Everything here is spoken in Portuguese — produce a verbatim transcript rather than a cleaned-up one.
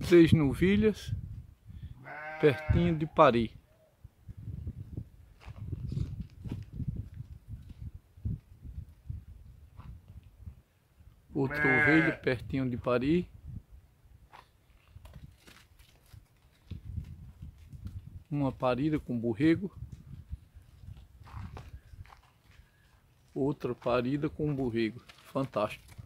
três novilhas pertinho de parir. Outra ovelha pertinho de parir. Uma parida com borrego. Outra parida com borrego. Fantástico.